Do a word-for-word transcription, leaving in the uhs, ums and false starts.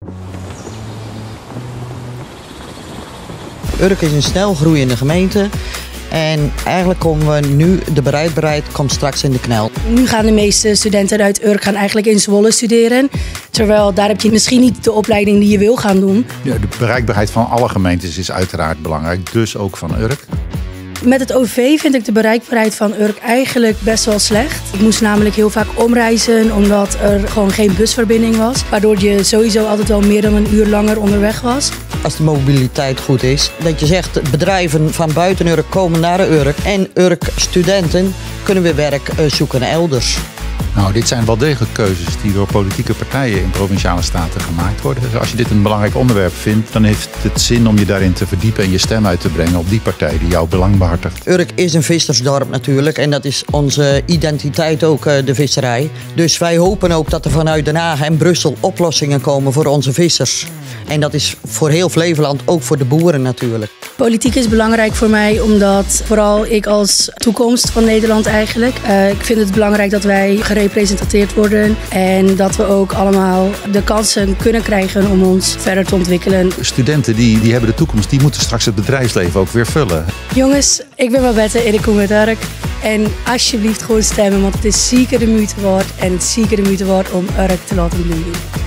Urk is een snel groeiende gemeente. En eigenlijk komen we nu, de bereikbaarheid komt straks in de knel. Nu gaan de meeste studenten uit Urk gaan eigenlijk in Zwolle studeren. Terwijl daar heb je misschien niet de opleiding die je wil gaan doen. Ja, de bereikbaarheid van alle gemeentes is uiteraard belangrijk, dus ook van Urk. Met het O V vind ik de bereikbaarheid van Urk eigenlijk best wel slecht. Ik moest namelijk heel vaak omreizen omdat er gewoon geen busverbinding was. Waardoor je sowieso altijd wel meer dan een uur langer onderweg was. Als de mobiliteit goed is, dat je zegt bedrijven van buiten Urk komen naar Urk. En Urk studenten kunnen weer werk zoeken elders. Nou, dit zijn wel degelijk keuzes die door politieke partijen in provinciale staten gemaakt worden. Dus als je dit een belangrijk onderwerp vindt, dan heeft het zin om je daarin te verdiepen en je stem uit te brengen op die partij die jouw belang behartigt. Urk is een vissersdorp natuurlijk en dat is onze identiteit ook, de visserij. Dus wij hopen ook dat er vanuit Den Haag en Brussel oplossingen komen voor onze vissers. En dat is voor heel Flevoland, ook voor de boeren natuurlijk. Politiek is belangrijk voor mij omdat vooral ik als toekomst van Nederland eigenlijk. Uh, ik vind het belangrijk dat wij gerepresenteerd worden en dat we ook allemaal de kansen kunnen krijgen om ons verder te ontwikkelen. Studenten die, die hebben de toekomst, die moeten straks het bedrijfsleven ook weer vullen. Jongens, ik ben Babette en ik kom uit Urk. En alsjeblieft gewoon stemmen, want het is zeker de moeite waard en het is zeker de moeite waard om Urk te laten bloeien.